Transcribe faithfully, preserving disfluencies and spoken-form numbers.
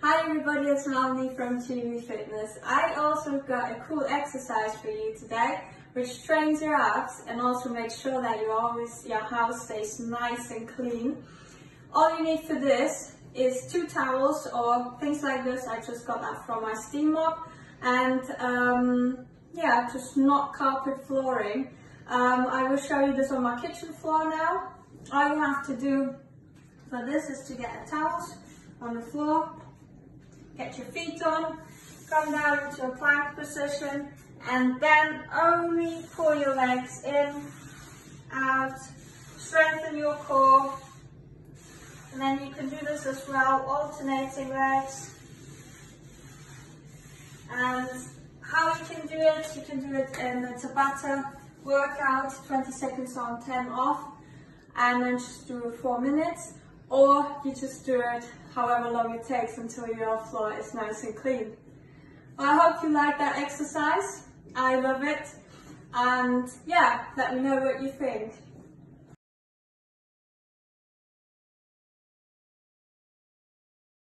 Hi everybody, it's Melanie from Chibi Fitness. I also got a cool exercise for you today, which trains your abs and also makes sure that you always your house stays nice and clean. All you need for this is two towels or things like this. I just got that from my steam mop, and um, yeah, just not carpet flooring. Um, I will show you this on my kitchen floor now. All you have to do for this is to get a towel on the floor, get your feet on, come down into a plank position, and then only pull your legs in, out, strengthen your core. And then you can do this as well, alternating legs. And how you can do it, you can do it in a Tabata workout, twenty seconds on, ten off, and then just do it four minutes. Or you just do it however long it takes until your floor is nice and clean. Well, I hope you like that exercise. I love it. And yeah, let me know what you think.